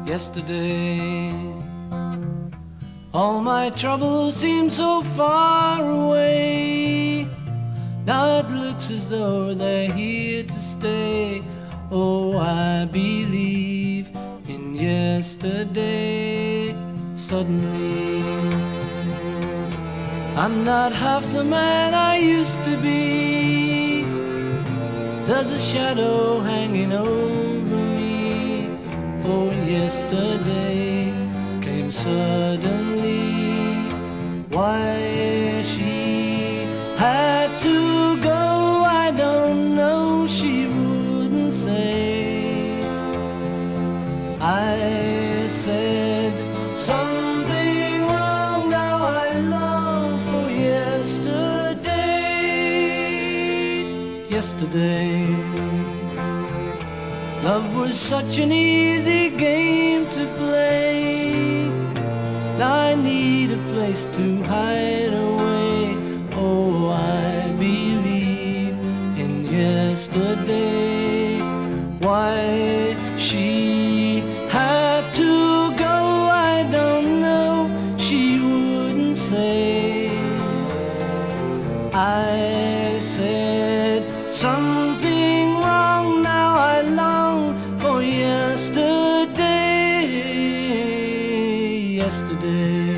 yesterday. All my troubles seem so far away. Now it looks as though they're here to stay. Oh, I believe in yesterday. Suddenly, I'm not half the man I used to be. There's a shadow hanging over me. Oh, yesterday came suddenly. Why she had to go, I don't know, she wouldn't say. I said something wrong, now I long for yesterday. Yesterday, love was such an easy game to play. Now I need a place to hide away. Oh, I believe in yesterday. Why she had to go, I don't know, she wouldn't say. I said something wrong, now I long for yesterday. Yesterday,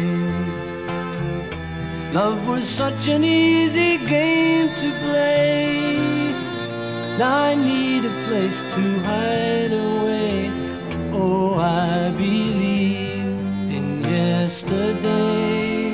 love was such an easy game to play. Now I need a place to hide away. Oh, I believe in yesterday.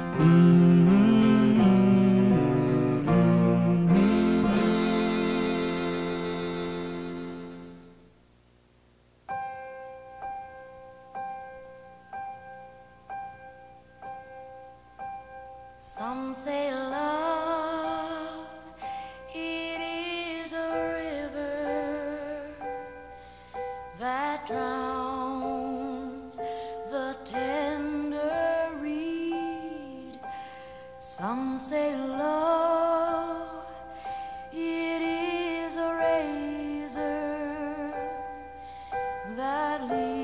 Some say love, it is a river that drowns the tender reed. Some say love, it is a razor that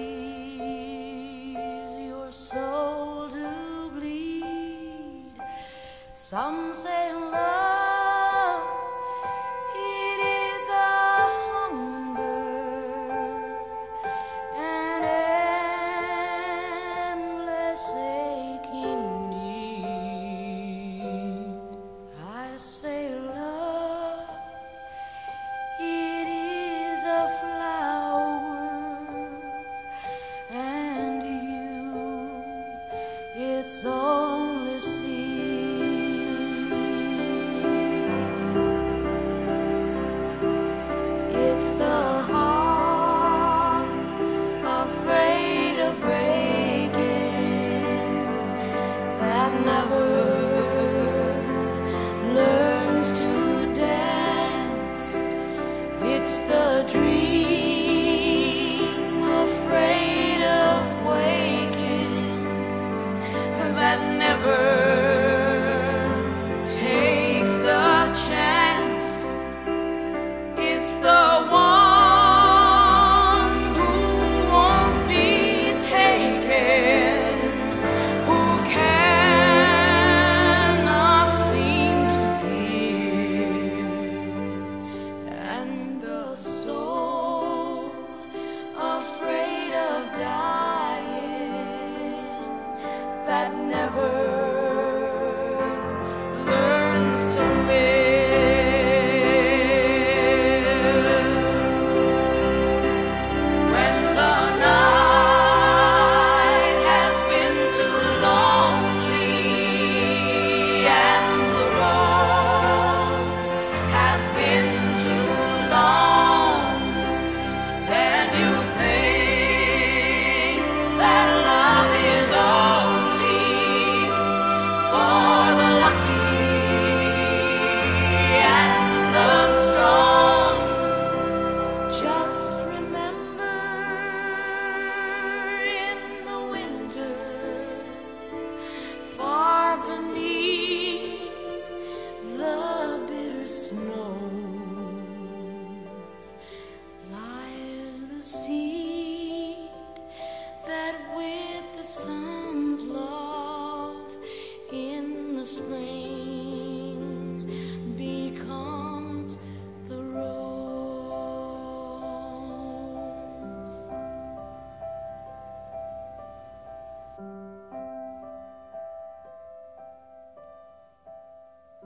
leaves your soul to bleed. Some say love, it is a hunger, an endless aching need. I say love, it is a flower, and you, it's only seed. It's the heart afraid of breaking that never learns to dance. It's the dream afraid of waking that never takes the chance. It's the one who won't be taken, who cannot seem to give, and the soul afraid of dying that never learns to live. Beneath the bitter snow, sun.